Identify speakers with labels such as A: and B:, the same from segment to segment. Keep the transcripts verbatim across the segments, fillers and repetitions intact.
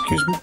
A: Excuse me.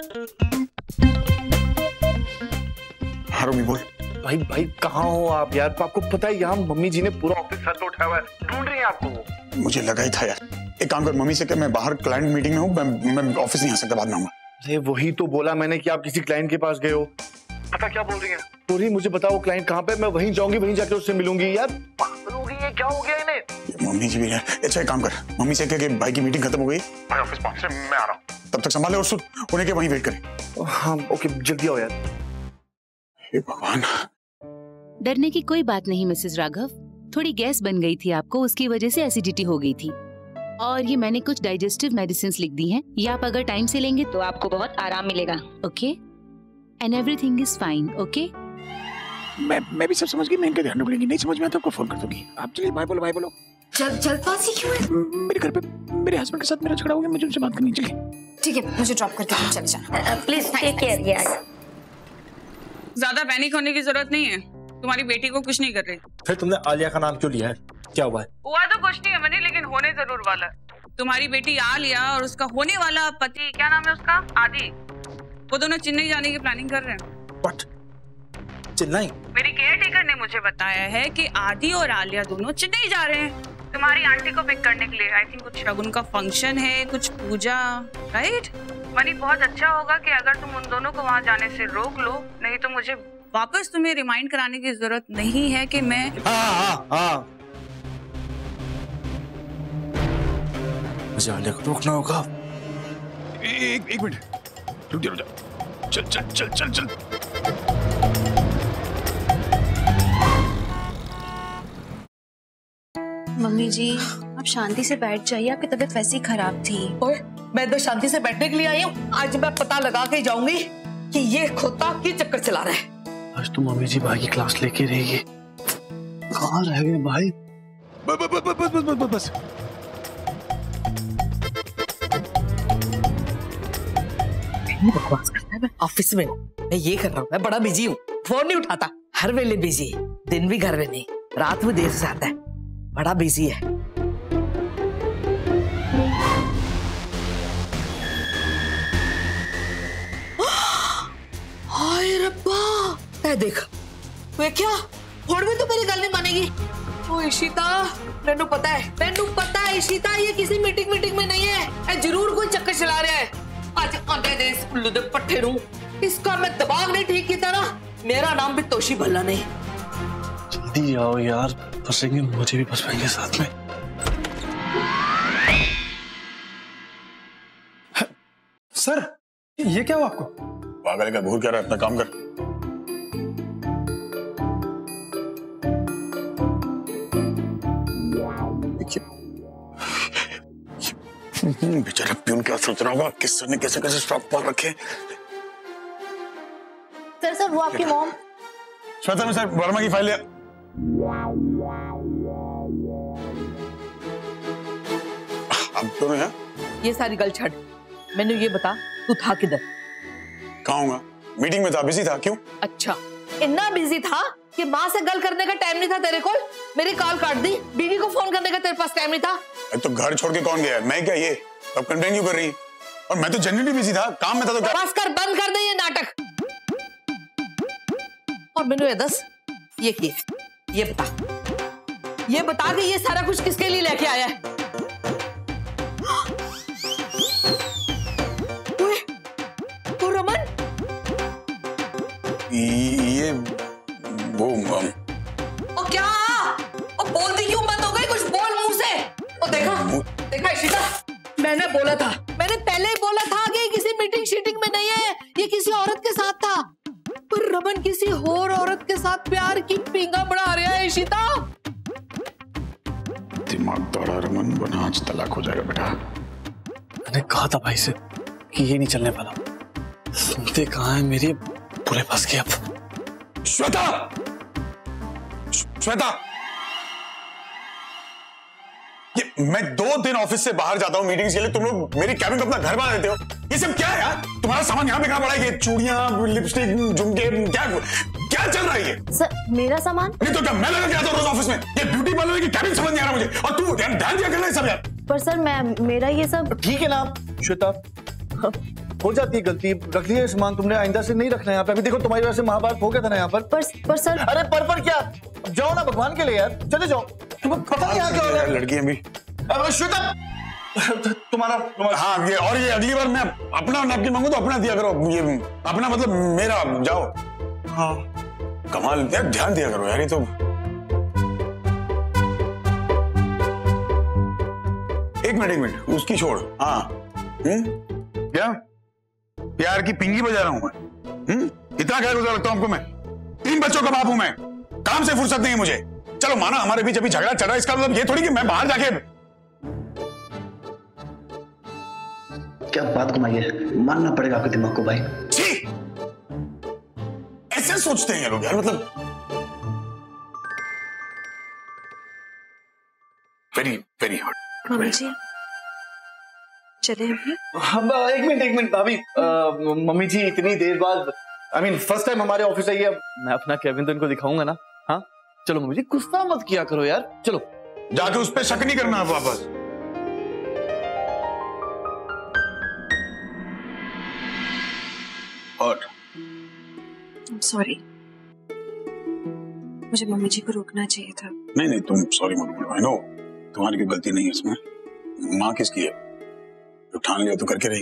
A: हाँ रोमी बोल।
B: भाई भाई कहाँ हो आप यार? आपको पता है यहाँ मम्मी जी ने पूरा ऑफिस सर पे उठाया हुआ है, ढूंढ रही है आपको।
A: मुझे लगा ही था यार। एक काम कर मम्मी से कि मैं बाहर क्लाइंट मीटिंग में हूँ, मैं मैं ऑफिस नहीं आ सकता, बाद में आऊंगा।
B: अरे वही तो बोला मैंने कि आप किसी क्लाइंट के पास गए हो। पता क्या बोल रही है? बोल रही मुझे बताओ क्लाइंट कहाँ पे, मैं वहीं जाऊंगी, वहीं जाके उससे मिलूंगी। यार पागल हो गई है, क्या हो गया इन्हें?
A: मम्मी जी भी है। अच्छा एक काम कर, मम्मी से कह के भाई की मीटिंग खत्म हो गई, भाई ऑफिस पहुंच रहे, मैं आ रहा हूँ, तब तक संभाले और सुन उन्हें के वहीं वेट करें।
B: हाँ ओके, जल्दी आओ यार।
A: हे भगवान।
C: डरने की कोई बात नहीं मिसेस राघव, थोड़ी गैस बन गई थी आपको, उसकी वजह से एसिडिटी हो गई थी। और ये मैंने कुछ डाइजेस्टिव मेडिसिन लिख दी हैं, ये आप अगर टाइम से लेंगे तो आपको बहुत आराम मिलेगा। Okay and everything is fine. Okay
A: मैं मैं भी सब समझ गई, मैं इनका ध्यान रखूंगी, नहीं समझ में आता आपको फोन कर दूंगी। आप चलिए बाय बोलो, बाय बोलो।
D: चल जल्दबाजी क्यों है?
A: मेरे घर पे मेरे हस्बैंड के साथ मेरा झगड़ा हो गया, मुझे उनसे बात करनी चाहिए।
D: ठीक है मुझे ड्रॉप करके तुम चले जाना।
C: Please take care. ये आया।
E: ज्यादा पैनिक होने की जरूरत नहीं है, तुम्हारी बेटी को कुछ नहीं कर रही।
F: फिर तुमने आलिया का नाम क्यों लिया है? क्या हुआ है?
E: हुआ तो कुछ नहीं है मनी, लेकिन होने जरूर वाला है। तुम्हारी बेटी आलिया और उसका होने वाला पति, क्या नाम है उसका, आदि, वो दोनों चेन्नई जाने की प्लानिंग कर रहे हैं।
F: What? चेन्नई?
E: मेरी केयर टेकर ने मुझे बताया है कि आदि और आलिया दोनों चेन्नई जा रहे हैं तुम्हारी आंटी को पिक करने के लिए। आई थिंक कुछ शगुन का फंक्शन है, कुछ पूजा, राइट? मनी बहुत अच्छा होगा कि अगर तुम उन दोनों को वहां जाने से रोक लो, नहीं तो मुझे वापस तुम्हें रिमाइंड कराने की जरूरत नहीं है कि मैं
F: हाँ हाँ हाँ मुझे आलिया को रोकना होगा।
A: एक एक मिनट रुक जा, रुक जा। चल चल चल चल चल।
D: मम्मी जी आप शांति से बैठ जाइए, आपकी तबीयत वैसे ही खराब थी।
G: ओए, मैं तो शांति से बैठने के लिए आई हूँ। आज मैं पता लगा के जाऊंगी कि ये खोता की चक्कर चला रहा है।
B: आज तो मम्मी जी भाई की क्लास लेके रहेगी। कहाँ रह गए भाई?
A: बस बस बस बस बस बस बस।
G: बकवास करता है, मैं ऑफिस में मैं ये कर रहा हूँ, मैं बड़ा बिजी हूँ, फोन नहीं उठाता, हर वेले बिजी, दिन भी घर में नहीं, रात में देर से आता है, बड़ा बिजी है। हाय रब्बा, देख वे क्या फोन में तो मेरी गल नहीं मानेगी। ओ इशिता, मैनू पता है, मैनू पता है इशिता, ये किसी मीटिंग मीटिंग में नहीं है, ये जरूर कोई चक्कर चला रहा है। आज आंधे दे इस उल्लू दे पट्टे नू, इसका मैं दिमाग नहीं ठीक किया ना, मेरा नाम भी तोशी भल्ला नहीं।
B: जल्दी आओ यार, फंसेंगे, मुझे भी फंस पाएंगे साथ में।
F: सर ये क्या हुआ आपको?
A: पागल का घूर क्या रहा है, अपना काम कर। बेचारा प्यून क्या सोच रहा होगा, किस ने कैसे कैसे स्टॉक पर रखे।
D: सर सर वो आपकी मॉम।
A: श्वेता में सर वर्मा की फाइल लिया। अब तो मैं
G: ये सारी गल छड़, मैंने ये बता तू था किधर?
A: कहाँ होगा, मीटिंग में था, बिजी था। क्यों?
G: अच्छा इतना बिजी था कि माँ से गल करने का टाइम नहीं था तेरे को? मेरी कॉल काट दी, बीवी को फोन करने का तेरे पास टाइम नहीं था?
A: तो घर छोड़ के कौन गया? मैं क्या, ये अब कंप्लेन क्यों कर रही? और मैं तो जेन्युइनली बिजी था, काम में था। तो क्या?
G: बस कर, बंद कर दे ये नाटक। और मैंने ये दस ये किए, ये बता, ये बता कि ये सारा कुछ किसके लिए लेके आया है? वो रमन,
A: ये वो um,
G: ओ क्या, ओ बोलती क्यों बंद हो गई? कुछ बोल मुंह से। ओ देखा देखा इशिता, मैंने बोला था, मैंने पहले ही बोला था कि किसी मीटिंग शीटिंग में नहीं है, ये किसी औरत के साथ था। पर रमन किसी और औरत के साथ प्यार की पिंगा बढ़ा रहा है इशिता।
A: दिमाग दौड़ा रमन, वरना आज तलाक हो जाएगा बेटा।
B: मैंने कहा था भाई से कि ये नहीं चलने वाला, सुनते कहाँ है मेरी, पूरे फंस गए अब।
A: श्वेता, श्वेता, ये मैं दो दिन ऑफिस से बाहर जाता हूँ मीटिंग्स के लिए, तुम लोग मेरी कैबिन को अपना घर बना देते हो। ये सब क्या है यार? तुम्हारा सामान यहाँ पे कहाँ पड़ा है? ये चूड़ियां, लिपस्टिक, झुमके, क्या क्या चल रहा है ये?
D: सर मेरा सामान
A: नहीं तो क्या मैं लगा के आता हूँ रोज ऑफिस में? ये ब्यूटी पार्लर की कैबिन समझ नहीं आ रहा मुझे, और तू ध्यान ध्यान दिया करना है सब यार।
D: पर सर मैं मेरा ये सब
B: ठीक है ना श्वेता, हो जाती है गलती, रख लिया सामान तुमने, आइंदा से नहीं रखना यहाँ पे। अभी देखो तुम्हारी वजह से महाभारत हो गया था ना यहाँ पर।
G: पर पर सर,
B: अरे पर पर क्या, जाओ ना भगवान के लिए यार, चले जाओ। तुम्हें पता नहीं यहाँ क्या हो रहा है।
A: लड़की अभी
B: अब श्वेता तुम्हारा, तुम्हारा
A: हाँ, ये और ये अगली बार मैं अपना नैपकिन मांगू तो अपना दिया करो, ये अपना मतलब मेरा, जाओ।
B: हाँ
A: कमाल यार, ध्यान दिया करो यार। ये तो एक मिनट एक मिनट उसकी छोड़। हाँ हम्म क्या प्यार की पिंगी बजा रहा हूं मैं? हम्म इतना क्या गुजरा लगता हूं आपको मैं? तीन बच्चों का बाप हूं मैं, काम से फुर्सत नहीं है मुझे। चलो माना हमारे बीच अभी झगड़ा चल रहा है, इसका मतलब ये थोड़ी कि मैं बाहर जाके।
H: क्या बात घुमाइए, मानना पड़ेगा आपके दिमाग को भाई।
A: छी, ऐसे सोचते हैं ये लोग यार, मतलब very very hurt.
D: Mummy ji चले अभी?
B: हम एक मिनट एक मिनट भाभी, मम्मी जी इतनी देर बाद, आई मीन फर्स्ट टाइम हमारे ऑफिस आई है, मैं अपना केविन तो इनको दिखाऊंगा ना। हाँ चलो मम्मी जी, गुस्सा मत किया करो यार, चलो
A: जाके उस पर शक नहीं करना आप वापस। और
D: सॉरी, मुझे मम्मी जी को रोकना चाहिए था।
A: नहीं नहीं तुम सॉरी मत बोलो, आई नो तुम्हारी कोई गलती नहीं है इसमें। माँ किसकी है, उठाने लिया तो करके रही।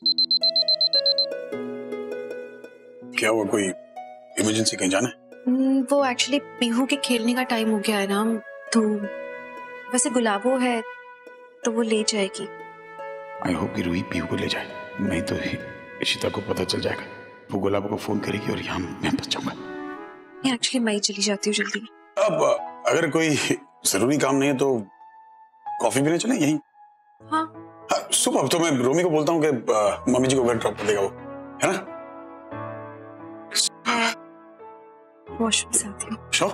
A: क्या हुआ, कोई इमरजेंसी कहीं जाना है?
D: वो एक्चुअली पीहू के खेलने का टाइम हो गया है ना, तो वैसे गुलाबो है तो वो ले जाएगी।
A: आई होप कि रूही पीहू को ले जाए, नहीं तो इशिता को पता चल जाएगा, वो गुलाबो को फोन करेगी और यहाँ मैं फंस जाऊंगा।
D: एक्चुअली मैं ही चली जाती हूँ जल्दी।
A: अब अगर कोई जरूरी काम नहीं है तो कॉफी पीने चलें यहीं।
D: हाँ
A: हाँ सुबह तो मैं रोमी को बोलता हूँ कि मम्मी जी को घर ड्रॉप कर देगा वो, है ना?
D: वॉशरूम से आती हूँ।
A: शो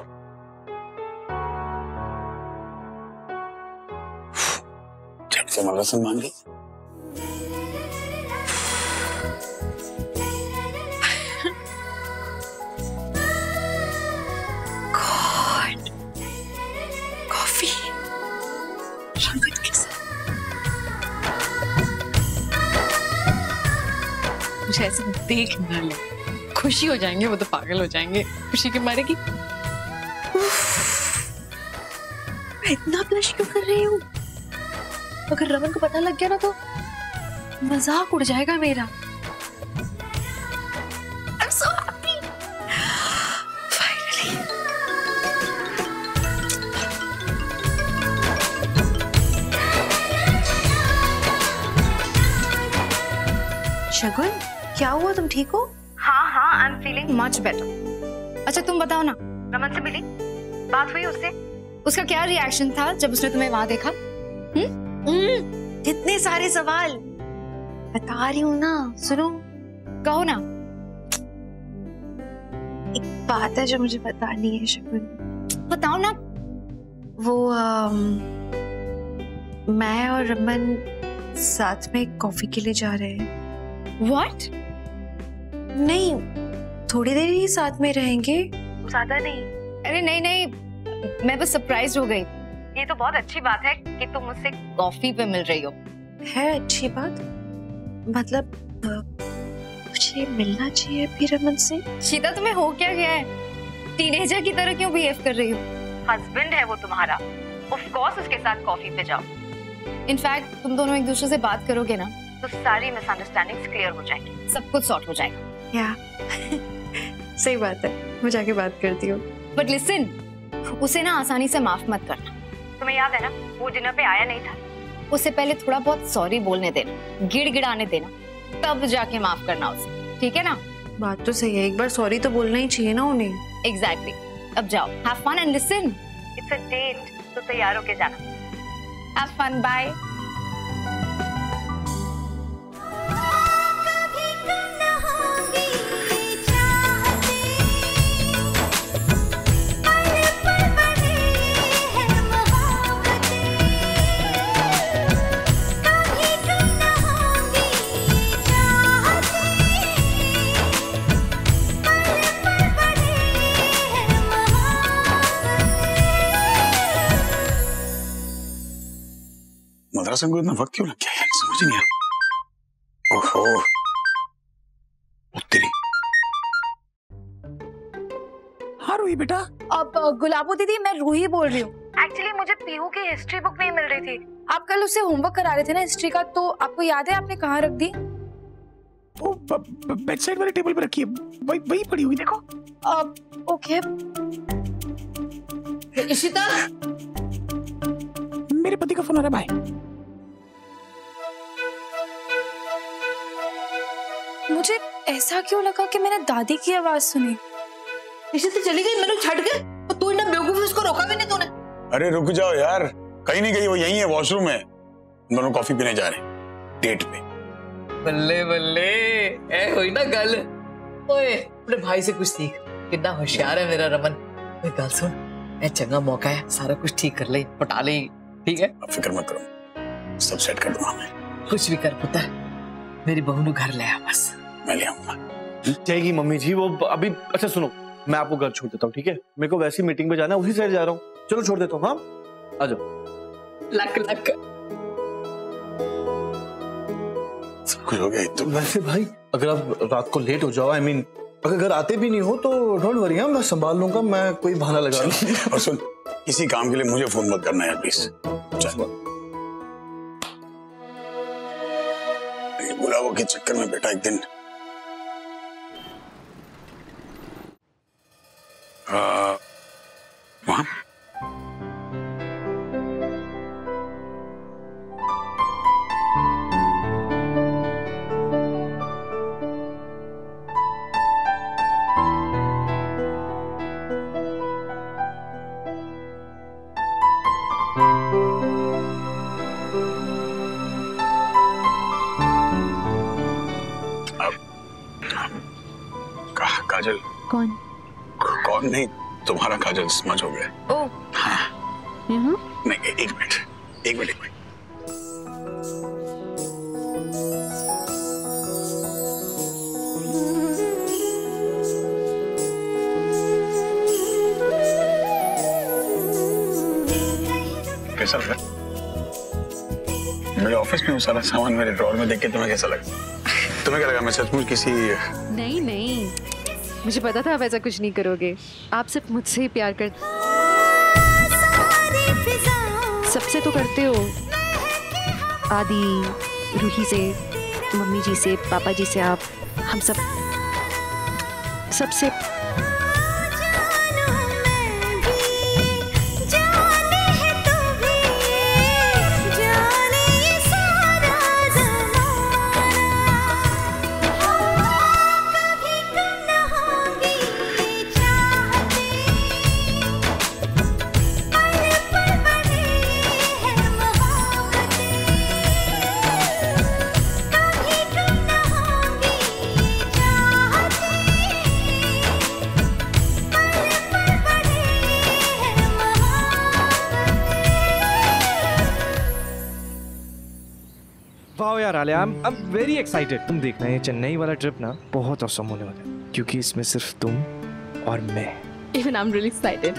A: झट से मदरसा मान गई।
D: गॉड, कॉफी रंगत के साथ।
I: मुझे ऐसे देख ना ले, खुशी हो जाएंगे वो तो, पागल हो जाएंगे खुशी के मारे की।
D: मैं इतना ब्लश क्यों कर रही हूँ? अगर रमन को पता लग गया ना तो मजाक उड़ जाएगा मेरा। I'm so happy. Finally. शगुन, क्या हुआ, तुम ठीक हो?
J: हाँ हाँ, I am feeling much better. अच्छा तुम बताओ ना, रमन से मिली, बात हुई उससे? उसका क्या रिएक्शन था जब उसने तुम्हें वहां देखा?
D: हम्म, इतने सारे सवाल। बता रही हूँ ना, सुनो।
J: कहो ना।
D: एक बात है जो मुझे बतानी है शगुन।
J: बताओ ना।
D: वो आम, मैं और रमन साथ में कॉफी के लिए जा रहे हैं।
J: What?
D: नहीं, थोड़ी देर ही साथ में रहेंगे, ज्यादा नहीं।
J: अरे नहीं नहीं, मैं बस सरप्राइज हो गई। ये तो बहुत अच्छी बात है कि तुम मुझसे कॉफी पे मिल रही हो।
D: है अच्छी बात, मतलब मुझे मिलना चाहिए फिर रमन से।
J: शीता तुम्हें हो क्या गया है? टीनेजर की तरह क्यों बिहेव कर रही हो? हस्बैंड है वो तुम्हारा, ऑफ कोर्स उसके साथ कॉफी पे जाओ। इनफैक्ट तुम दोनों एक दूसरे से बात करोगे ना तो सारी मिसअंडरस्टैंडिंग्स क्लियर हो जाएंगी, सब कुछ सॉर्ट हो जाएगा।
D: या सही बात है, मैं जाके बात करती हूँ।
J: बट लिसन, उसे ना आसानी से माफ मत करना। तुम्हें याद है ना वो डिनर पे आया नहीं था, उससे पहले थोड़ा बहुत सॉरी बोलने देना, गिड़गिड़ाने देना, तब जाके माफ करना उसे, ठीक है ना?
D: बात तो सही है, एक बार सॉरी तो बोलना ही चाहिए ना उन्हें।
J: एग्जैक्टली। अब जाओ, have fun and listen, it's a date, तो तैयार होके जाना। Have fun, bye.
A: मदरसा को इतना वक्त क्यों लग गया यार, समझ नहीं आया। ओहो
F: हुई बेटा?
J: अब गुलाबो दीदी, मैं रूही बोल रही हूँ। एक्चुअली मुझे पीहू की हिस्ट्री बुक नहीं मिल रही थी। आप कल उससे होमवर्क करा रहे थे ना हिस्ट्री का, तो आपको याद है आपने कहाँ रख दी?
F: वो बेड साइड वाले टेबल पे रखी है, वही वही पड़ी हुई देखो।
J: अब ओके।
G: इशिता,
F: मेरे पति का फोन आ रहा है, बाय।
J: मुझे ऐसा क्यों लगा कि मैंने दादी की आवाज सुनी?
G: इशिता चली गई, मैंने छट के, और तू इतना बेवकूफ, उसको रोका भी नहीं तूने।
A: अरे रुक जाओ यार, कहीं नहीं गई, वो यहीं है, वॉशरूम है। दोनों कॉफी पीने जा रहे हैं डेट पे।
G: बल्ले बल्ले, ए हुई ना गल। ओए अपने भाई से कुछ सीख, कितना होशियार है मेरा रमन। ओए गल सुन, ए चंगा मौका है, सारा कुछ ठीक कर ले, पटा ले, ठीक है?
A: अब फिक्र मत करो, सब सेट कर दूंगा मैं।
G: कुछ भी कर पुत्र, मेरी बहू को घर ले आ बस।
A: मैं ले आऊंगा।
B: जाएगी मम्मी जी वो अभी। अच्छा सुनो, मैं आपको घर छोड़ देता हूँ, ठीक है? मेरे को वैसी मीटिंग पे जाना है, उसी साइड जा रहा हूँ। चलो छोड़ देता हूँ। हाँ आ जाओ।
G: Luck luck.
A: सब कुछ हो गया तो।
B: वैसे भाई अगर आप रात को लेट हो जाओ, आई I मीन mean, अगर घर आते भी नहीं हो तो डोंट वरी, हाँ मैं संभाल लूंगा, मैं कोई बहाना लगा लूंगा।
A: और सुन, किसी काम के लिए मुझे फोन मत करना यार प्लीज। चल गुलाबों के चक्कर में बेटा एक दिन आ, वहां काजल।
C: कौन?
A: कौन नहीं, तुम्हारा काजल स्मच हो गया।
C: ओ हाँ। यहाँ?
A: नहीं, एक मिनट एक मिनट एक मिनट। कैसा लगा? मेरे ऑफिस में वो सारा सामान मेरे ड्रॉअर में देख के तुम्हें कैसा लगा? तुम्हें क्या लगा मैं सचमुच किसी?
I: नहीं नहीं, मुझे पता था आप ऐसा कुछ नहीं करोगे। आप सिर्फ मुझसे ही प्यार करते, सबसे तो करते हो। आदि, रूही से, मम्मी जी से, पापा जी से, आप हम सब सबसे।
F: वाह यार Alia, I am very excited. तुम देखना ये चेन्नई वाला ट्रिप ना बहुत औसम होने वाला है, क्योंकि इसमें सिर्फ तुम और मैं।
I: Even I'm really excited.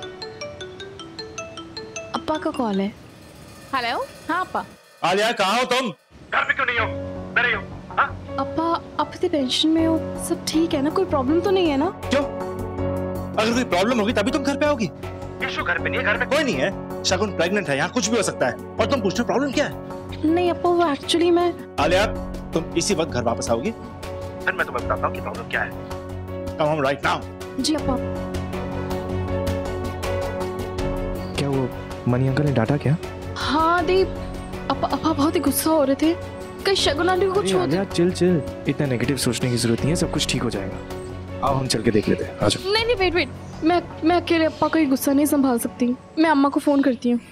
I: अप्पा का कॉल है। हेलो, हाँ अप्पा।
F: आलिया कहाँ हो तुम? घर में क्यों नहीं हो? मैं रही हूँ। हाँ?
I: अप्पा आप इतने टेंशन में हो, सब ठीक है ना? कोई प्रॉब्लम तो नहीं है ना?
F: क्यों? अगर कोई प्रॉब्लम होगी तभी तुम घर पे आओगी। यीशु घर पे नहीं है, घर में कोई नहीं है। शगुन प्रेग्नेंट है, यहाँ कुछ भी हो सकता है, और तुम पूछते हो प्रॉब्लम क्या है?
I: नहीं अप्पा, वो एक्चुअली मैं।
F: आलिया तुम इसी वक्त घर वापस आओगी, फिर मैं तुम्हें बताता हूँ कि प्रॉब्लम क्या है। Come home right now.
I: जी अप्पा।
F: क्या वो मनी अंकल ने डांटा क्या?
I: हाँ दी, अप्पा अप्पा बहुत ही गुस्सा हो रहे थे, कहीं शगुन आंटी को कुछ हो जाए।
F: चिल चिल, इतना नेगेटिव सोचने की जरूरत नहीं है, सब कुछ ठीक हो जाएगा। आओ हम चल के देख लेते हैं, आ जाओ।
I: नहीं नहीं वेट वेट, मैं मैं अकेले अप्पा का गुस्सा नहीं संभाल सकती, मैं अम्मा को फोन करती हूँ।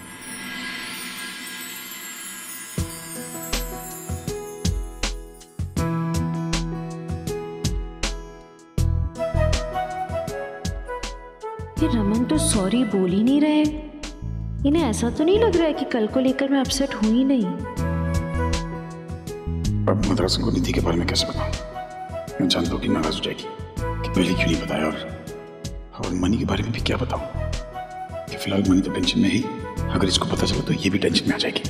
K: ये रमन तो सॉरी बोल ही नहीं रहे। इन्हें ऐसा तो नहीं लग रहा है कि कल को लेकर मैं अपसेट हूं ही नहीं।
A: अब मद्रास को निधि के बारे में कैसे बताऊं? मैं जानता हूँ कि नाराज हो जाएगी कि पहले क्यों नहीं बताया, और और मनी के बारे में भी क्या बताऊं कि फिलहाल मनी तो टेंशन में ही, अगर इसको पता चला तो ये भी टेंशन में आ जाएगी।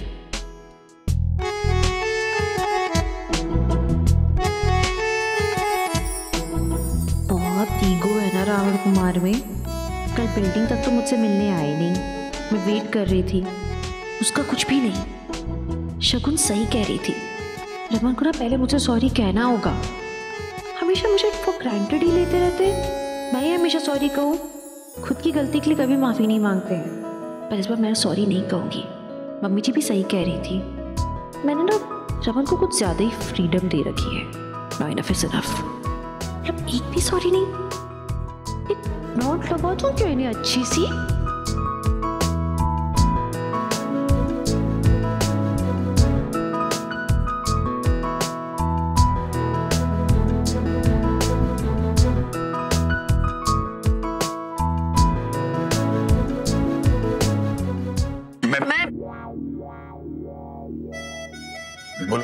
K: बहुत ईगो है ना राम टावर कुमार में कल बिल्डिंग तक तो मुझसे मिलने आए नहीं, मैं वेट कर रही थी, उसका कुछ भी नहीं। शगुन सही कह रही थी, रमन को ना पहले मुझे सॉरी कहना होगा। हमेशा मुझे फॉर ग्रांटेड ही लेते रहते, मैं ही हमेशा सॉरी कहूँ, खुद की गलती के लिए कभी माफ़ी नहीं मांगते हैं। पर इस बार मैं सॉरी नहीं कहूँगी। मम्मी जी भी सही कह रही थी, मैंने ना रमन को कुछ ज़्यादा ही फ्रीडम दे रखी है। Now enough is enough. मतलब एक भी सॉरी नहीं, एक नोट लगा दूँ क्या इन्हें अच्छी सी?
A: बोलो।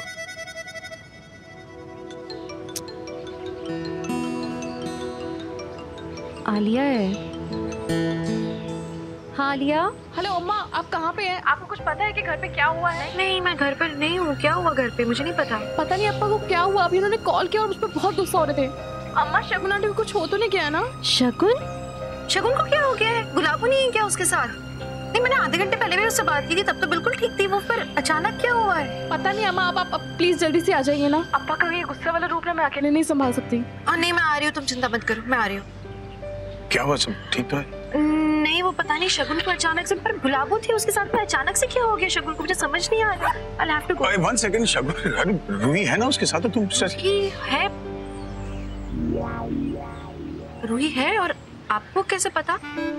K: आलिया है। हाँ आलिया।
D: हेलो अम्मा, आप कहाँ पे हैं? आपको कुछ पता है कि घर पे क्या हुआ है?
I: नहीं, मैं घर पर नहीं हूँ। क्या हुआ घर पे? मुझे नहीं पता।
D: पता नहीं अप्पा को क्या हुआ, अभी उन्होंने कॉल किया और मुझ पर बहुत गुस्सा हो रहे थे। अम्मा शगुन आंटी को कुछ हो तो नहीं गया ना?
I: शगुन? शगुन को क्या हो गया है? गुलाबो नहीं है क्या उसके साथ? नहीं, मैंने आधे घंटे पहले भी उससे बात की थी, तब तो बिल्कुल ठीक थी वो, पर अचानक क्या हुआ है?
D: पता नहीं अम्मा, अब आप प्लीज जल्दी से आ जाइए ना। अप्पा का ये गुस्से वाला रूप ना मैं अकेले नहीं संभाल सकती।
I: हाँ नहीं, मैं आ रही हूँ, तुम चिंता मत करो, मैं आ रही हूँ।
A: क्या हुआ, सब ठीक तो है?
I: नहीं, वो पता नहीं शगुन को अचानक से, पर गुलाबो थी उसके साथ में, अचानक से क्या हो गया शगुन को, मुझे समझ नहीं आ रहा। I'll have to go.
A: One second, Shagun Ruhi है ना उसके साथ? तो तुम
I: रूही है? रूही है? और आपको कैसे पता?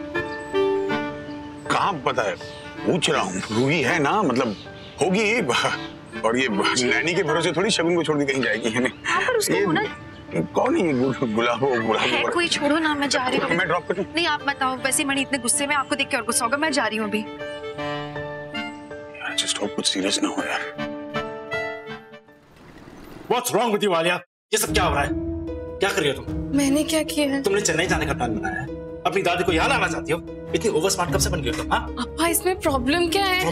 A: कहाँ पता है, पूछ रहा हूँ। रूही है ना, मतलब होगी। और ये नैनी के भरोसे थोड़ी शगुन को छोड़ के कहीं जाएगी है नहीं। कौन है गुलाबो? गुलाबो
I: कोई छोड़ो ना, मैं जा रही हूँ।
A: मैं ड्रॉप कर दूं?
I: नहीं आप बताओ, वैसे मणि इतने गुस्से में, आपको देख के और गुस्सा होगा। मैं जा रही हूँ अभी।
A: यार जस्ट होप कुछ सीरियस ना हो यार।
L: What's wrong with you, Alia? ये सब क्या हो रहा है? क्या कर रही हो तुम?
D: मैंने क्या किया है?
L: तुमने चेन्नई जाने का प्लान बनाया है, अपनी दादी को यहाँ लाना चाहती हो। इतनी ओवर स्मार्ट कब से बन गई हो तुम? हाँ?
D: अप्पा इसमें प्रॉब्लम क्या है?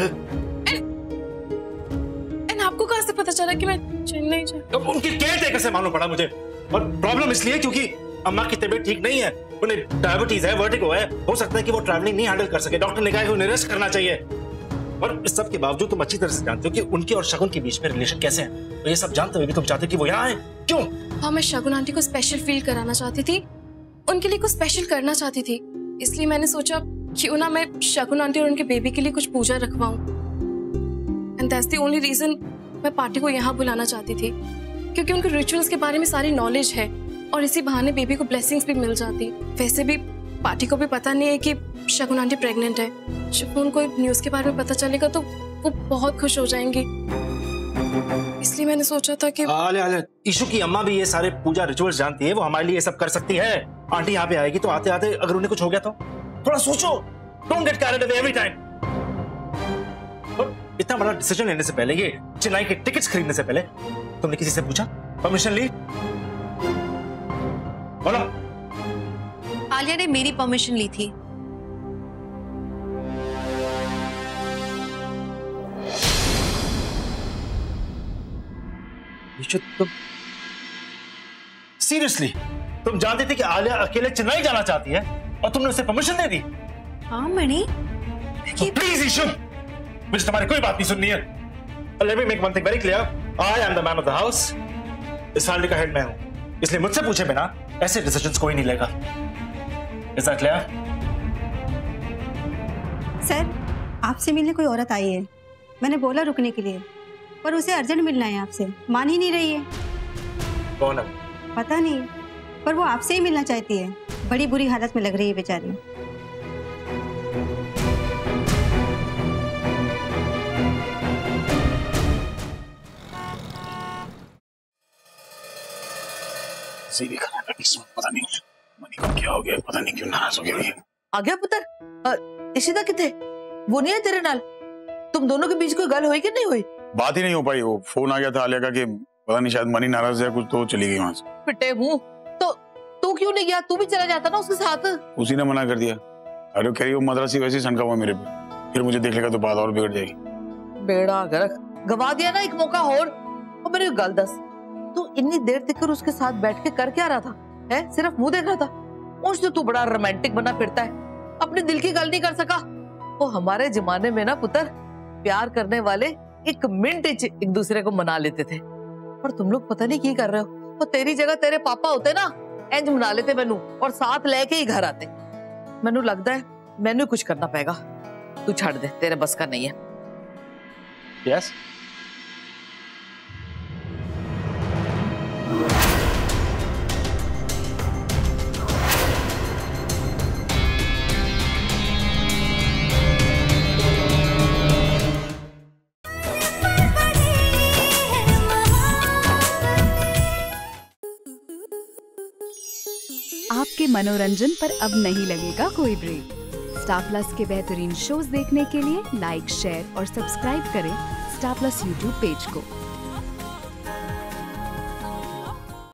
D: एंड आपको कहाँ से पता चला कि मैं चेन्नई जा?
L: उनकी केयर टेकर से मालूम पड़ा मुझे। और प्रॉब्लम इसलिए क्योंकि अम्मा की तबीयत ठीक नहीं है, उन्हें डायबिटीज है, वर्टिगो है, हो सकता है कि वो ट्रैवलिंग नहीं हैंडल कर सके। डॉक्टर ने कहा है उन्हें रेस्ट करना चाहिए। और इस सब के बावजूद तुम अच्छी तरह से जानते हो कि उनके और शगुन के बीच में रिलेशन कैसे है। तो ये सब जानते हुए भी तुम चाहते हो कि वो यहाँ आए, क्यों?
D: हाँ, मैं शगुन आंटी को स्पेशल फील कराना चाहती थी, उनके लिए कुछ स्पेशल करना चाहती थी, इसलिए मैंने सोचा क्यों ना मैं शगुन आंटी और उनके बेबी के लिए कुछ पूजा रखवाऊं। And that's the only reason मैं पार्टी को यहाँ बुलाना चाहती थी, क्योंकि उनके रिचुअल्स के बारे में सारी नॉलेज है और इसी बहाने बेबी को ब्लेसिंग्स भी मिल जाती। वैसे भी पार्टी को भी पता नहीं है कि शगुन आंटी प्रेग्नेंट है। जब उनको न्यूज के बारे में पता चलेगा तो वो बहुत खुश हो जाएंगी, इसलिए मैंने सोचा था कि
L: आले आले ईशु की अम्मा भी ये सारे पूजा रिचुअल्स जानती है, वो हमारे लिए ये सब कर सकती है। आंटी यहाँ पे आएगी तो आते आते अगर उन्हें कुछ हो गया तो थोड़ा सोचो। Don't get carried away every time. और इतना बड़ा डिसीजन लेने से पहले, ये चेन्नई के टिकट्स खरीदने से पहले तुमने किसी से पूछा, परमिशन ली? बोलो।
I: आलिया ने मेरी परमिशन ली थी।
L: तुम सीरियसली तुम जानते थे कि आलिया अकेले चेन्नई जाना चाहती है और तुमने उसे परमिशन दे दी?
I: हाँ मणि,
L: प्लीज ईशु, मुझे तुम्हारी कोई बात नहीं सुननी है। Let me make one thing very clear. I am the man of the house. इस फैमिली का हेड मैं हूं, इसलिए मुझसे पूछे बिना ऐसे डिसीजंस कोई नहीं लेगा। Is that clear?
M: सर, आपसे मिलने कोई औरत आई है। मैंने बोला रुकने के लिए, पर उसे अर्जेंट मिलना है आपसे, मान ही नहीं रही है।
L: कौन है?
M: पता नहीं, पर वो आपसे ही मिलना चाहती है। बड़ी बुरी हालत में लग रही है बेचारी।
A: पता नहीं मनी को क्या हो गया, पता नहीं क्यों नाराज हो गया।
G: आ गया पुत्र? इशिता किथे? वो नहीं है तेरे नाल? तुम दोनों के बीच कोई गल हुई कि नहीं हुई?
A: बात ही नहीं हो पाई। वो फोन आ गया था आलिया का कि पता नहीं शायद मनी नाराज है कुछ, तो चली गई वहां से।
G: पिटे मुंह, तो तू क्यों नहीं गया? तू भी चला जाता ना उसके साथ।
A: उसी ने मना कर दिया। अरे कह रही वो मद्रासी वैसे ही सनका हुआ मेरे पे, फिर मुझे देख लेगा तो बात और बिगड़ जाएगी।
G: बेड़ा गर्क, गवा दिया ना एक मौका और। और मेरी गल दस, तू इतनी देर तक उसके साथ बैठ के कर क्या रहा था? है सिर्फ मुंह देख रहा था? उससे तू बड़ा रोमांटिक बना फिरता है, अपने दिल की गल नहीं कर सका। वो हमारे जमाने में ना पुत्र, प्यार करने वाले एक मिनट एक दूसरे को मना लेते थे, और तुम लोग पता नहीं क्या कर रहे हो। वो तेरी जगह तेरे पापा होते ना, इंज मना लेते मैनू और साथ लेके ही घर आते। मैनू लगता है मैनू कुछ करना पड़ेगा, तू छड़ दे, तेरे बस का नहीं है।
L: यस
N: आपके मनोरंजन पर अब नहीं लगेगा कोई ब्रेक। स्टार प्लस के बेहतरीन शोज देखने के लिए लाइक, शेयर और सब्सक्राइब करें स्टार प्लस यूट्यूब पेज को।